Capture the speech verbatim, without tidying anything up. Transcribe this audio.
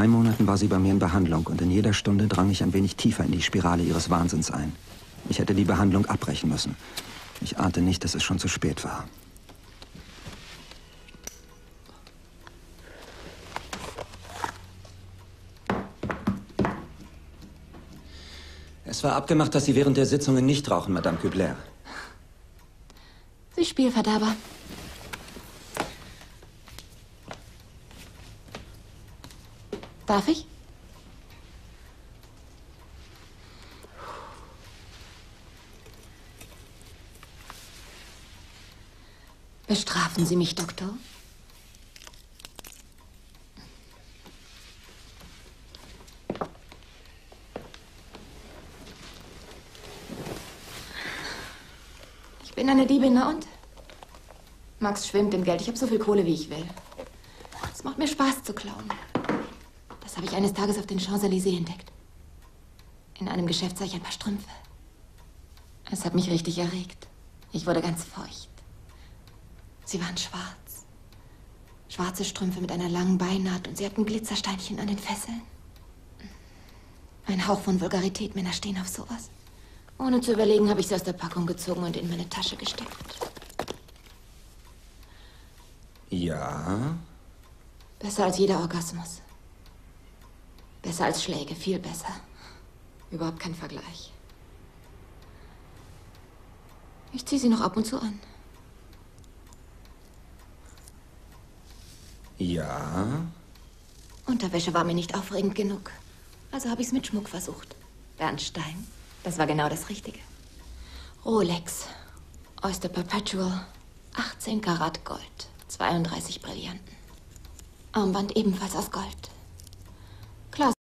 drei Monaten war sie bei mir in Behandlung und in jeder Stunde drang ich ein wenig tiefer in die Spirale ihres Wahnsinns ein. Ich hätte die Behandlung abbrechen müssen. Ich ahnte nicht, dass es schon zu spät war. Es war abgemacht, dass Sie während der Sitzungen nicht rauchen, Madame Kübler. Sie Spielverderber. Darf ich? Bestrafen Sie mich, Doktor? Ich bin eine Diebin, na und? Max schwimmt im Geld. Ich habe so viel Kohle, wie ich will. Es macht mir Spaß zu klauen. Das habe ich eines Tages auf den Champs-Élysées entdeckt. In einem Geschäft sah ich ein paar Strümpfe. Es hat mich richtig erregt. Ich wurde ganz feucht. Sie waren schwarz. Schwarze Strümpfe mit einer langen Beinnaht und sie hatten Glitzersteinchen an den Fesseln. Ein Hauch von Vulgarität, Männer stehen auf sowas. Ohne zu überlegen, habe ich sie aus der Packung gezogen und in meine Tasche gesteckt. Ja? Besser als jeder Orgasmus. Besser als Schläge, viel besser. Überhaupt kein Vergleich. Ich ziehe sie noch ab und zu an. Ja? Unterwäsche war mir nicht aufregend genug. Also habe ich es mit Schmuck versucht. Bernstein, das war genau das Richtige. Rolex, Oyster Perpetual, achtzehn Karat Gold, zweiunddreißig Brillanten. Armband ebenfalls aus Gold.